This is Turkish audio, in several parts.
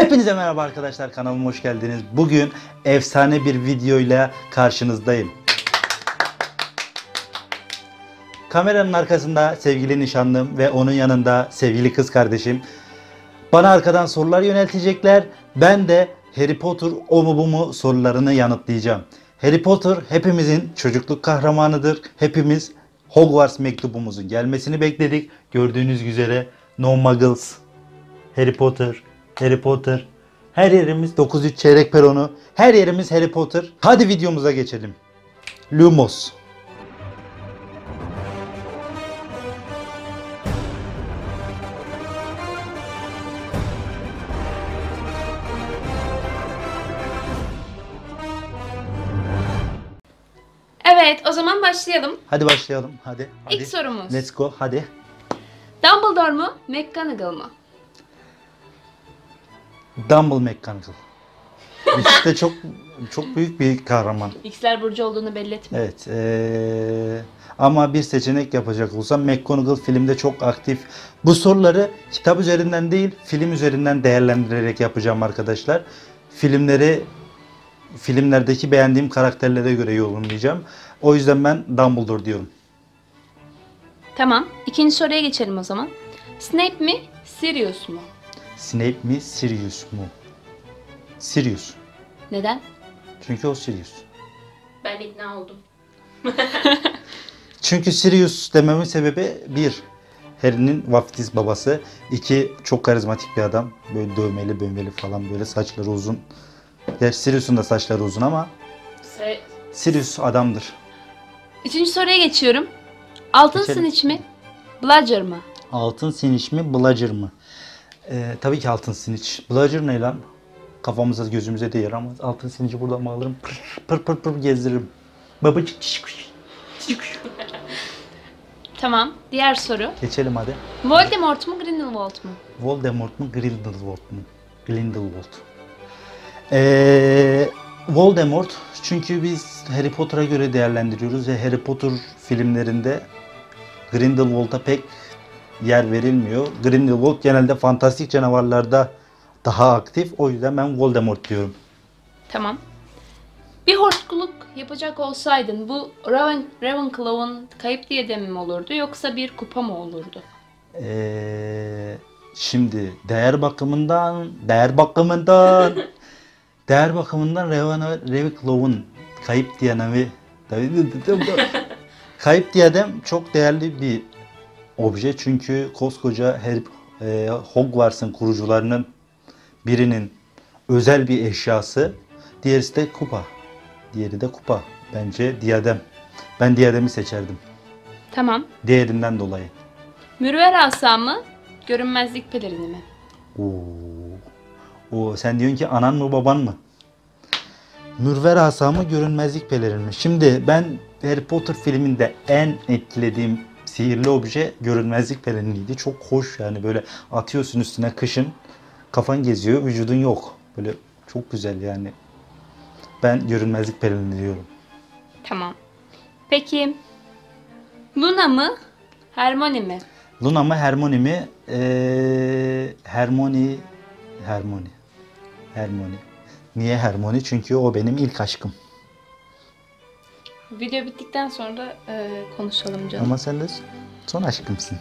Hepinize merhaba arkadaşlar, kanalıma hoş geldiniz. Bugün efsane bir videoyla karşınızdayım. Kameranın arkasında sevgili nişanlım ve onun yanında sevgili kız kardeşim. Bana arkadan sorular yöneltecekler. Ben de Harry Potter o mu bu mu sorularını yanıtlayacağım. Harry Potter hepimizin çocukluk kahramanıdır. Hepimiz Hogwarts mektubumuzun gelmesini bekledik. Gördüğünüz üzere No Muggles, Harry Potter, Harry Potter. Her yerimiz 903 çeyrek peronu. Her yerimiz Harry Potter. Hadi videomuza geçelim. Lumos. Evet, o zaman başlayalım. Hadi başlayalım. Hadi. İlk sorumuz. Let's go. Hadi. Dumbledore mu, McGonagall mı? Dumble McGonagall. İşte çok büyük bir kahraman. X'ler burcu olduğunu belli etme. Evet. Ama bir seçenek yapacak olsam McGonagall filmde çok aktif. Bu soruları kitap üzerinden değil, film üzerinden değerlendirerek yapacağım arkadaşlar. Filmlerdeki beğendiğim karakterlere göre yorumlayacağım. O yüzden ben Dumbledore diyorum. Tamam, ikinci soruya geçelim o zaman. Snape mi, Sirius mu? Snape mi, Sirius mu? Sirius. Neden? Çünkü o Sirius. Ben ikna oldum. Çünkü Sirius dememin sebebi 1. Harry'nin vaftiz babası. 2. Çok karizmatik bir adam. Böyle dövmeli falan, böyle saçları uzun. Gerçi Sirius'un da saçları uzun ama Sirius adamdır. Üçüncü soruya geçiyorum. Altın Geçelim. Snitch mi, Bludger mı? Altın Snitch mi, Bludger mı? Tabii ki Altın Snitch. Bludger ne lan? Kafamıza gözümüze değer ama Altın Snitch'i buradan mı alırım? Pır gezdiririm. Babacık çişkuş. Tamam, diğer soru. Geçelim hadi. Voldemort mu, Grindelwald mu? Voldemort mu, Grindelwald mu? Grindelwald. Voldemort, çünkü biz Harry Potter'a göre değerlendiriyoruz ve Harry Potter filmlerinde Grindelwald'a pek yer verilmiyor. Grindelwald genelde fantastik canavarlarda daha aktif. O yüzden ben Voldemort diyorum. Tamam. Bir hortkuluk yapacak olsaydın bu Ravenclaw'un kayıp diyademi mi olurdu yoksa bir kupa mı olurdu? Şimdi değer bakımından Ravenclaw'un kayıp diyadem çok değerli bir obje, çünkü koskoca Hogwarts'ın kurucularının birinin özel bir eşyası. Diğeri de kupa. Bence diyadem. Ben diyademi seçerdim. Tamam. Değerinden dolayı. Mürver asa mı, görünmezlik pelerini mi? Sen diyorsun ki anan mı baban mı? Mürver asa mı, görünmezlik pelerini mi? Şimdi ben Harry Potter filminde en etkilediğim sihirli obje görünmezlik peleriniydi. Çok hoş, yani böyle atıyorsun üstüne kışın, kafan geziyor, vücudun yok. Böyle çok güzel yani. Ben görünmezlik pelerini diyorum. Tamam. Peki Luna mı, Hermione mi? Luna mı, Hermione mi? Hermione. Niye Hermione? Çünkü o benim ilk aşkım. Video bittikten sonra konuşalım canım. Ama sen de son aşkımsın.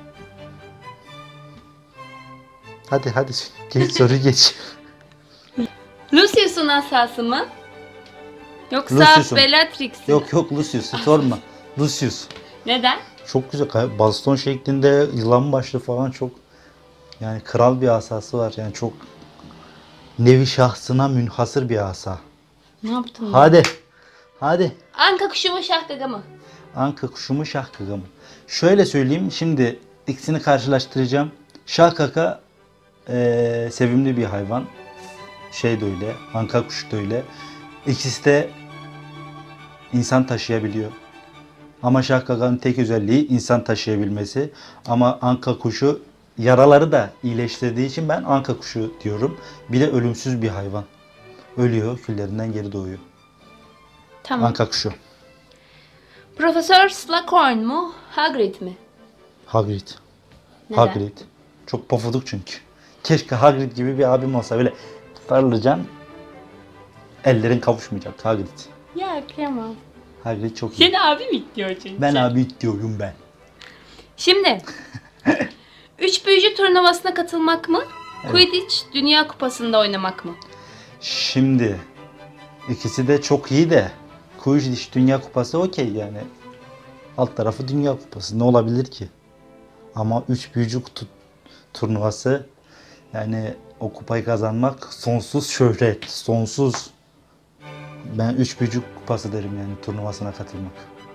Hadi geç, soru geç. Lucius'un asası mı? Yoksa Lucius'un. Bellatrix'in? Yok Lucius'u sorma. Lucius. Neden? Çok güzel. Baston şeklinde yılan başlı falan, çok yani kral bir asası var. Yani çok nevi şahsına münhasır bir asa. Ne yaptın? Hadi. Anka kuşu mu, şahgaga mı? Anka kuşu mu, şahgaga mı? Şöyle söyleyeyim, şimdi ikisini karşılaştıracağım. Şahgaga sevimli bir hayvan. Şey de öyle, anka kuşu da öyle. İkisi de insan taşıyabiliyor. Ama şahgaga'nın tek özelliği insan taşıyabilmesi. Ama anka kuşu yaraları da iyileştirdiği için ben anka kuşu diyorum. Bir de ölümsüz bir hayvan. Ölüyor, küllerinden geri doğuyor. Tamam. Anka kuşu. Profesör Slughorn mu, Hagrid mi? Hagrid. Neden? Hagrid. Çok pofuduk çünkü. Keşke Hagrid gibi bir abim olsa. Böyle sarılacaksın. Ellerin kavuşmayacak Hagrid. Ya kıyamam. Hagrid çok iyi. Seni abi mi diyor çünkü? Ben abi diyorum ben. Şimdi 3 büyücü turnuvasına katılmak mı? Evet. Quidditch Dünya Kupası'nda oynamak mı? Şimdi ikisi de çok iyi de Quidditch Dünya Kupası okey yani. Alt tarafı Dünya Kupası. Ne olabilir ki? Ama 3 büyücü turnuvası yani o kupayı kazanmak sonsuz şöhret. Sonsuz. Ben 3 büyücü kupası derim yani turnuvasına katılmak.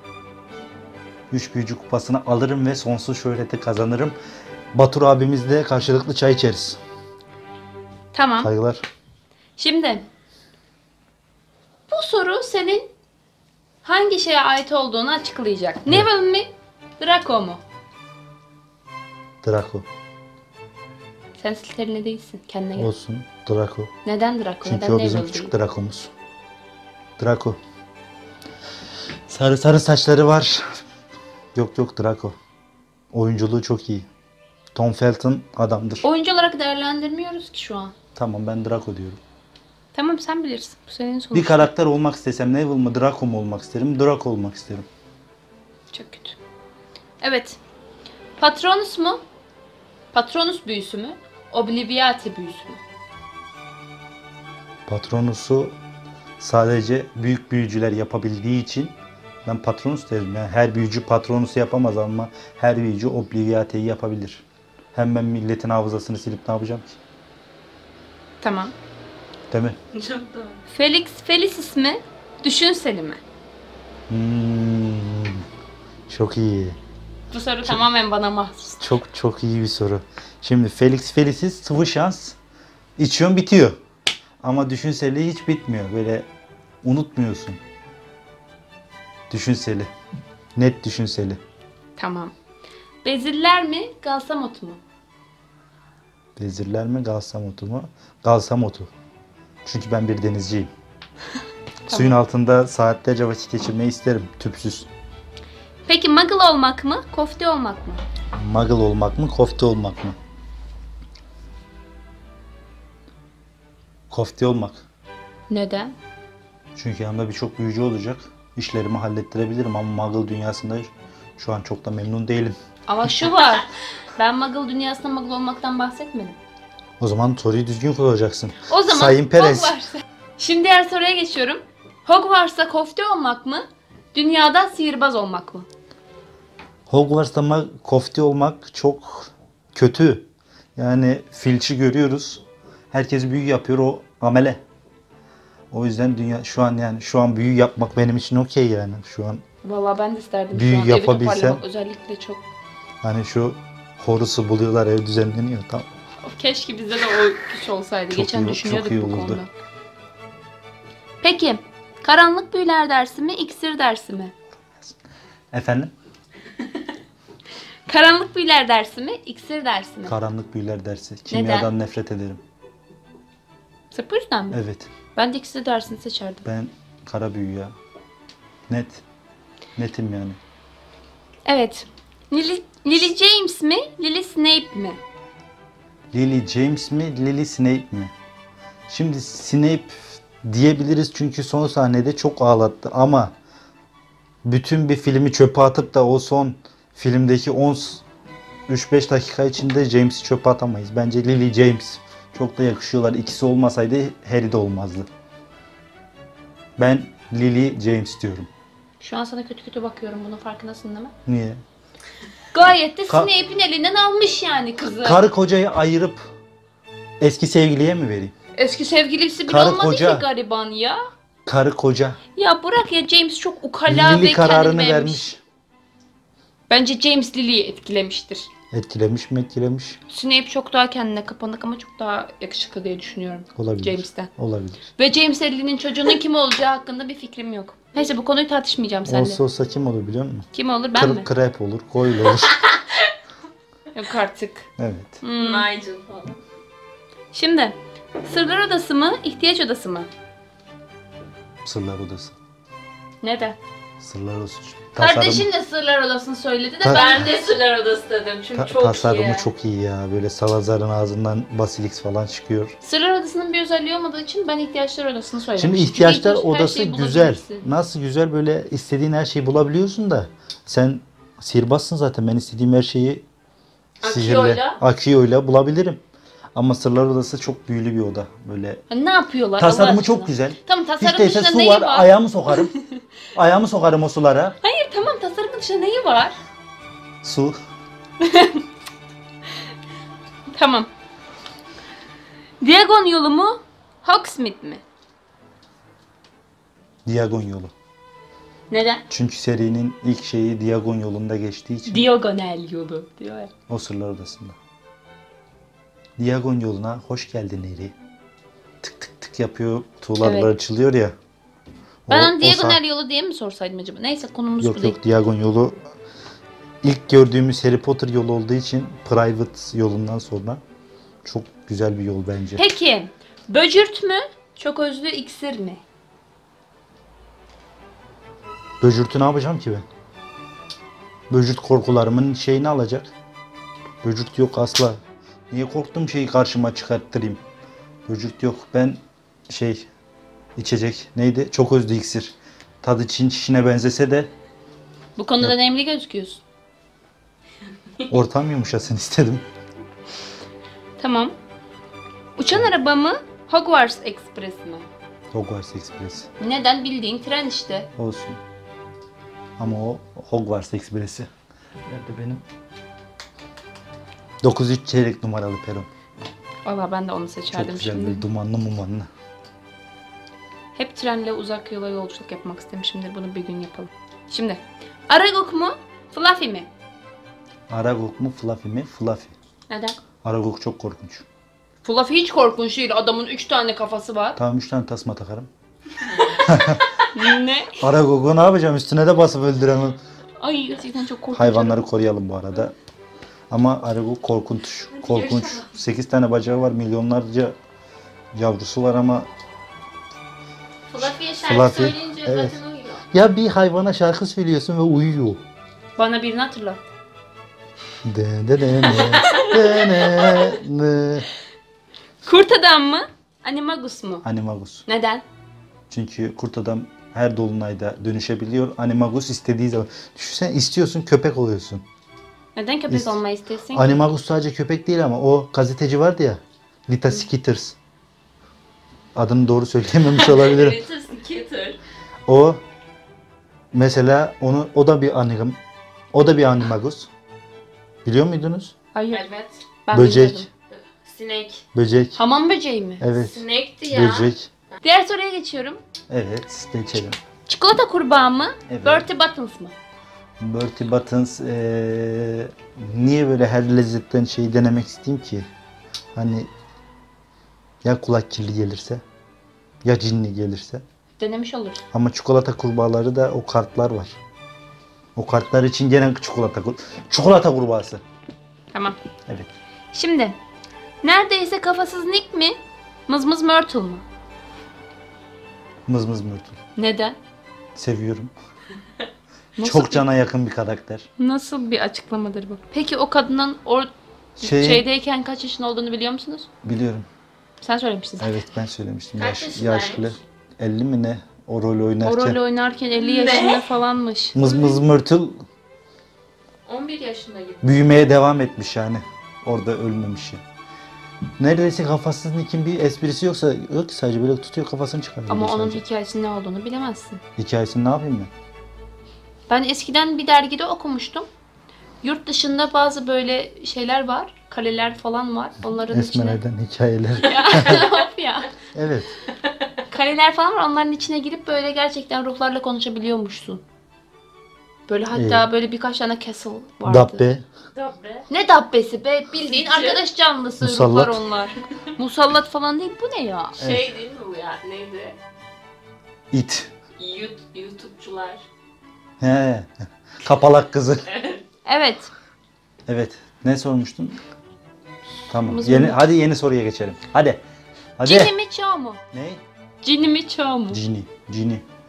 3 büyücü kupasını alırım ve sonsuz şöhreti kazanırım. Batur abimizle karşılıklı çay içeriz. Tamam. Saygılar. Şimdi bu soru senin hangi şeye ait olduğunu açıklayacak. Neville mi? Draco mu? Draco. Sen Slytherin değilsin. Kendine gel. Olsun. Draco. Neden Draco? Çünkü Neden o bizim Neville küçük değil? Draco'muz. Draco. Sarı sarı saçları var. Yok Draco. Oyunculuğu çok iyi. Tom Felton adamdır. Oyuncu olarak değerlendirmiyoruz ki şu an. Tamam ben Draco diyorum. Tamam sen bilirsin. Bu senin sonuçta. Bir karakter olmak istesem Neville mı Draco mu olmak isterim? Draco olmak isterim. Çok kötü. Evet. Patronus mu? Patronus büyüsü mü? Obliviate büyüsü mü? Patronusu sadece büyük büyücüler yapabildiği için ben Patronus derim. Yani her büyücü Patronus'u yapamaz ama her büyücü Obliviate'yi yapabilir. Hem ben milletin hafızasını silip ne yapacağım ki? Tamam. Değil mi? Felix Felicis mi? Düşünseli mi? Çok iyi. Bu soru tamamen bana mahsus. Çok iyi bir soru. Şimdi Felix Felicis sıvı şans. İçiyorsun bitiyor. Ama düşünseli hiç bitmiyor. Böyle unutmuyorsun. Düşünseli. Net düşünseli. Tamam. Beziller mi? Galsamot mu? Vezirler mi Galsamotu mu? Galsamotu. Çünkü ben bir denizciyim. Suyun altında saatlerce vakit geçirmeyi isterim. Tüpsüz. Peki Muggle olmak mı? Kofte olmak mı? Muggle olmak mı? Kofte olmak mı? Kofte olmak. Neden? Çünkü yanımda birçok büyücü olacak. İşlerimi hallettirebilirim ama Muggle dünyasında şu an çok da memnun değilim. Ama şu var. Ben Muggle dünyasında Muggle olmaktan bahsetmedim. O zaman soruyu düzgün kuracaksın. O zaman Sayın Perez. Hogwarts'a. Şimdi diğer soruya geçiyorum. Hogwarts'ta kofte olmak mı? Dünyada sihirbaz olmak mı? Hogwarts'ta kofte olmak çok kötü. Yani Filch'i görüyoruz. Herkes büyü yapıyor, o amele. O yüzden şu an büyü yapmak benim için okey yani şu an. Vallahi ben de isterdim Büyü şu an evi yapabilsem. toparlamak özellikle çok. Hani şu Horus'u buluyorlar, ev düzenleniyor. Tamam. Keşke bizde de o güç olsaydı. Çok Geçen iyi- düşünüyorduk çok iyi bu olurdu. konuda. Peki karanlık büyüler dersi mi, iksir dersi mi? Efendim? Karanlık büyüler dersi mi, iksir dersi mi? Karanlık büyüler dersi. Kimyadan nefret ederim. Sırf bu yüzden mi? Evet. Ben de iksir dersini seçerdim. Ben kara büyü ya. Net. Netim yani. Evet. Lily James mi, Lily Snape mi? Lily James mi, Lily Snape mi? Şimdi Snape diyebiliriz çünkü son sahnede çok ağlattı ama bütün bir filmi çöpe atıp da o son filmdeki 3-5 dakika içinde James'i çöpe atamayız. Bence Lily James çok da yakışıyorlar. İkisi olmasaydı Harry de olmazdı. Ben Lily James diyorum. Şu an sana kötü kötü bakıyorum. Bunun farkındasın değil mi? Niye? Gayet de Snape'in elinden almış yani kızı. Karı kocayı ayırıp eski sevgiliye mi vereyim? Eski sevgilisi bile Karı olmadı koca. ki gariban ya. Karı koca. Ya bırak ya, James çok ukala ve Lily kararını kendini beğenmiş. vermiş. Bence James Lily'yi etkilemiştir. Etkilemiş mi etkilemiş? Snape çok daha kendine kapanık ama çok daha yakışıklı diye düşünüyorum. Olabilir. James'ten. Olabilir. Ve James Lily'nin çocuğunun kim olacağı hakkında bir fikrim yok. Neyse bu konuyu tartışmayacağım seninle. Olsa kim olur biliyor musun? Kim olur, ben mi? Krep olur, Goyle olur. Yok artık. Evet. Nigel falan. Şimdi Sırlar Odası mı, ihtiyaç Odası mı? Sırlar Odası. Neden? Sırlar Odası. Kardeşin de Sırlar Odası'nı söyledi de Ta- ben de Sırlar Odası dedim. Çünkü çok tasarımı iyi. çok iyi ya. Böyle Salazar'ın ağzından Basilisk falan çıkıyor. Sırlar Odası'nın bir özelliği olmadığı için ben ihtiyaçlar odasını söylemiştim. Şimdi Çünkü ihtiyaçlar her odası şeyi güzel. bulabilirsin. Nasıl güzel, böyle istediğin her şeyi bulabiliyorsun da sen sihirbazsın zaten. Ben istediğim her şeyi sihirle, Akiyo'yla. Akiyo'yla bulabilirim. Ama Sırlar Odası çok büyülü bir oda. Böyle Ne yapıyorlar tasarımı Allah çok aşkına? güzel. Tamam, tasarım Hiç değilse dışında su neyi var, var? ayağımı sokarım. Ayağımı sokarım o sulara. Hayır tamam, tasarım dışında neyi var? Su. Tamam. Diagon yolu mu? Hogsmeade mi? Diagon yolu. Neden? Çünkü serinin ilk şeyi Diagon yolunda geçtiği için Diagonal yolu diyor ya. o Sırlar Odası'nda. Diagon yoluna hoş geldin Eri. Tık tık tık yapıyor. Tuğlarlar Evet. açılıyor ya. Ben O- onu o Diagonal yolu diye mi sorsaydım acaba? Neyse, konumuz bu Yok değil. yok, Diagon yolu ilk gördüğümüz Harry Potter yolu olduğu için Private yolundan sonra çok güzel bir yol bence. Peki, böcürt mü? Çok özlü iksir mi? Böcürtü ne yapacağım ki ben? Böcürt korkularımın şeyini alacak. Böcürt yok asla. Niye korktuğum şeyi karşıma çıkarttırayım? Böcürt yok. Ben içecek neydi? Çok özlü iksir. Tadı Çin çişine benzese de Bu konuda nemli gözüküyorsun. ortam yumuşasın istedim. Tamam. Uçan araba mı? Hogwarts Express mi? Hogwarts Express. Neden? Bildiğin tren işte. Olsun. Ama o Hogwarts Express'i. Nerede benim? 903 çeyrek numaralı peron. Valla ben de onu Çok seçerdim güzel, şimdi. böyle dumanlı mumanlı. Hep trenle uzak yola yolculuk yapmak istemişimdir. Bunu bir gün yapalım. Şimdi. Aragog mu? Fluffy mi? Aragog mu Fluffy mi? Fluffy. Neden? Aragog çok korkunç. Fluffy hiç korkunç değil. Adamın 3 tane kafası var. Tamam 3 tane tasma takarım. Ne? Aragog'u ne yapacağım? Üstüne de basıp öldüremem. Ay gerçekten çok korkunç. Hayvanları koruyalım bu arada. Ama Aragog korkunç. Korkunç. 8 tane bacağı var. Milyonlarca yavrusu var ama Fluffy'ye şarkı Fluffy, söyleyince evet. zaten uyuyor. ya bir hayvana şarkı söylüyorsun ve uyuyor. Bana birini hatırlat. De de de ne, de ne, ne. Kurt adam mı? Animagus mu? Animagus. Neden? Çünkü kurt adam her dolunayda dönüşebiliyor. Animagus istediği zaman. Düşünsene, istiyorsun köpek oluyorsun. Neden köpek Biz- olmayı istesin? Animagus sadece köpek değil ama o gazeteci vardı ya. Lita Skeeters. Adını doğru söyleyememiş olabilirim. Evet, Skitter. O mesela o da bir animagus. Biliyor muydunuz? Hayır. Evet. Ben Böcek. bilmiyordum. Sinek. Böcek. Hamam böceği mi? Evet. Sinekti ya. Böcek. Diğer soruya geçiyorum. Evet, geçelim. Çikolata kurbağa mı? Evet. Bertie Buttons mı? Bertie Buttons niye böyle her lezzetten şeyi denemek isteyeyim ki? Hani ya kulak kirli gelirse ya cinli gelirse. Denemiş oluruz. Ama çikolata kurbağaları da o kartlar var. O kartlar için gene çikolata kurbağası. Tamam. Evet. Şimdi. Neredeyse kafasız Nick mi? Mızmız Myrtle mı? Mızmız Myrtle. Neden? Seviyorum. Nasıl Çok bir- cana yakın bir karakter. Nasıl bir açıklamadır bu? Peki o kadının şeydeyken kaç yaşında olduğunu biliyor musunuz? Biliyorum. Sen söylemiştin. Evet, ben söylemiştim. Kaç yaşındaymış? Yaşlı. 50 mi ne? O rolü O oynarken. rol oynarken 50 yaşında falanmış. Mızmız Myrtle 11 yaşında gibi. büyümeye devam etmiş yani. Orada ölmemiş ya. Neredeyse kafasız Nick'in bir esprisi yok ki, sadece böyle tutuyor kafasını çıkarıyor. Ama böyle onun sadece. hikayesinin ne olduğunu bilemezsin. Hikayesini ne yapayım ben? Ben eskiden bir dergide okumuştum. Yurt dışında bazı böyle şeyler var. Kaleler falan var. Onların içine... Esmerlerden hikayeler. Of ya. Evet. Kaleler falan var. Onların içine girip böyle gerçekten ruhlarla konuşabiliyormuşsun. Böyle hatta böyle birkaç tane castle vardı. Dabbe. Tabii. Ne dabbesi be? Bildiğin arkadaş canlısı Musallat. ruhlar onlar. Musallat falan değil. Bu ne ya? Şey değil mi bu ya? Neydi? It. YouTube'cular. He. Kapalak kızı. Evet. Evet. Ne sormuştun? Tamam. Mızmız. Hadi yeni soruya geçelim. Hadi. Cini mi çağ mu? Ne? Cini mi çağ mu? Cini.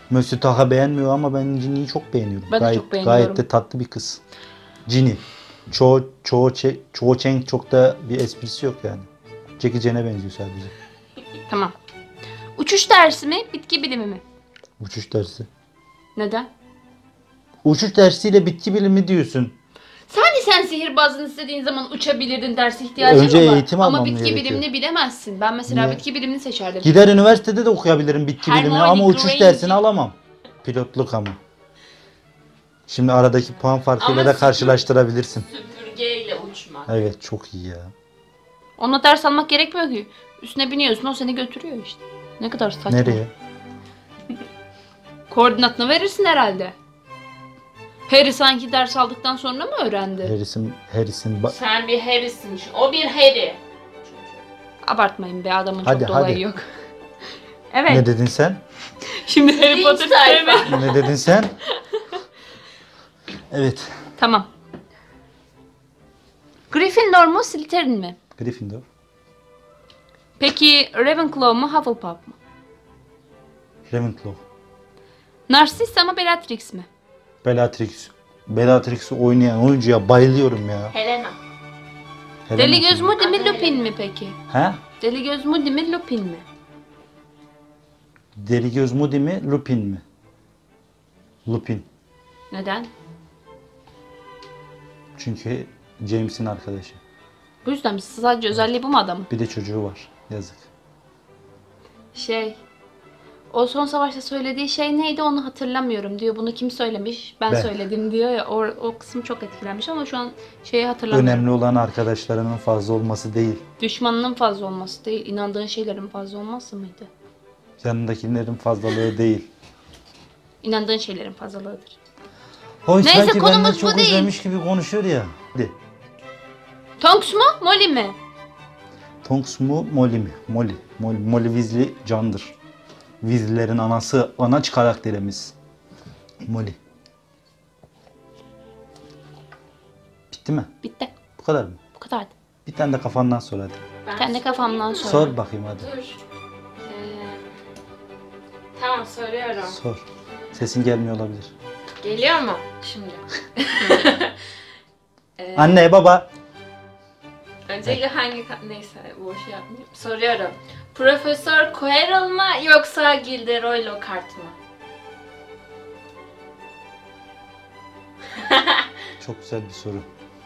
Mösyö Taha beğenmiyor ama ben Ginny'yi çok beğeniyorum. Ben de çok beğeniyorum. Gayet de tatlı bir kız. Ginny. Çoğu Cheng çok da bir esprisi yok yani. Jackie Chan'e benziyor sadece. Tamam. Uçuş dersi mi, bitki bilimi mi? Uçuş dersi. Neden? Uçuş dersiyle bitki bilimi diyorsun. Sen sihirbazın istediğin zaman uçabilirdin, ders ihtiyacın Önce mı var? eğitim Ama almam bitki gerekiyor. bilimini bilemezsin. Ben mesela Niye? bitki bilimini seçerdim. Gider üniversitede de okuyabilirim bitki bilimini Hermione ama uçuş Granger. dersini alamam. Pilotluk ama. Şimdi aradaki puan farkıyla Ama da karşılaştırabilirsin. Süpürgeyle uçmak. Evet çok iyi ya. Ona ders almak gerekmiyor ki. Üstüne biniyorsun, o seni götürüyor işte. Ne kadar saçma. Nereye? Koordinatını verirsin herhalde. Harry sanki ders aldıktan sonra mı öğrendi? Harris'in Sen bir Harry'sin. O bir Harry. Abartmayın be, adamın Hadi, çok da olayı hadi. yok. Evet. Ne dedin sen? Şimdi Harry Linç Potter sayfa. sevme. Ne dedin sen? Evet. Tamam. Gryffindor mu, Slytherin mi? Gryffindor. Peki Ravenclaw mu, Hufflepuff mu? Ravenclaw. Narcissa mı, Bellatrix mi? Bellatrix'i oynayan oyuncuya bayılıyorum ya. Helena. Helena Deli Göz kim? Moody mi, Anne. Lupin mi peki? He? Deli Göz Moody mi, Lupin mi? Deli Göz Moody mi? Lupin mi? Lupin. Neden? Çünkü James'in arkadaşı. Bu yüzden mi? Sadece özelliği bu mu adamın? Bir de çocuğu var. Yazık. O son savaşta söylediği şey neydi onu hatırlamıyorum diyor. Bunu kim söylemiş? Ben Ben. söyledim diyor ya. O kısım çok etkilenmiş ama şu an şeyi hatırlamıyorum. Önemli olan arkadaşlarının fazla olması değil. Düşmanının fazla olması değil, inandığın şeylerin fazla olması mıydı? Yanındakilerin fazlalığı değil. İnandığın şeylerin fazlalığıdır. Hoy Neyse, sanki benden konumuz bu çok değil. izlemiş gibi konuşuyor ya. Hadi. Tonks mu, Molly mi? Tonks mu Molly mi? Molly Weasley candır. Weasley'lerin anası, anaç karakterimiz. Molly. Bitti mi? Bitti. Bu kadar mı? Bu kadardı. Bir tane de kafandan sor hadi. Ben Kendi kafamdan sor. Sor bakayım hadi. Dur. Tamam soruyorum. Sor. Sesin gelmiyor olabilir. Geliyor mu şimdi? Anne, baba. Öncelikle neyse boş yapmayayım. Soruyorum. Profesör Quirrell mı yoksa Gilderoy Lockhart mı? Çok güzel bir soru.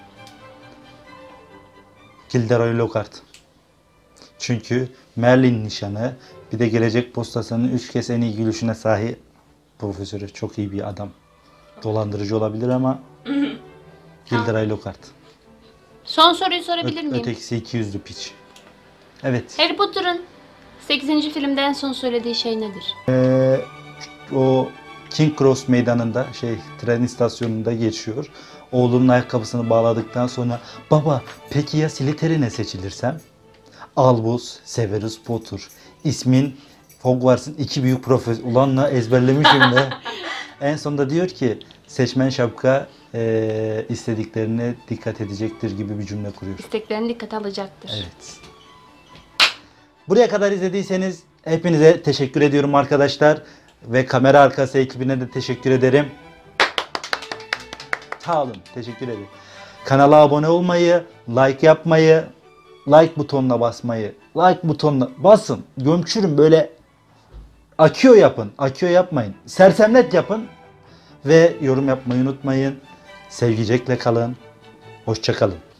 Gilderoy Lockhart. Çünkü Merlin nişanı, bir de Gelecek Postası'nın 3 kez en iyi gülüşüne sahip profesörü. Çok iyi bir adam. Dolandırıcı olabilir ama Gilderoy Lockhart. Son soruyu sorabilir miyim? Ötekisi 200'lü piç. Evet. Harry Potter'ın 8. filmde en son söylediği şey nedir? O King Cross meydanında tren istasyonunda geçiyor. Oğlunun ayakkabısını bağladıktan sonra baba peki ya Slytherin'e seçilirsem? Albus Severus Potter. İsmin Hogwarts'ın 2 büyük profesör. Ulanla ezberlemişim de. En sonunda diyor ki seçmen şapka istediklerine dikkat edecektir gibi bir cümle kuruyor. İsteklerini dikkate alacaktır. Evet. Buraya kadar izlediyseniz hepinize teşekkür ediyorum arkadaşlar. Ve kamera arkası ekibine de teşekkür ederim. Sağ olun. Teşekkür ederim. Kanala abone olmayı, like yapmayı, like butonuna basmayı, like butonuna basın. Gömçürün böyle akıyor yapın. Akıyor yapmayın. Sersemlet yapın. Ve yorum yapmayı unutmayın. Sevgicekle kalın. Hoşça kalın.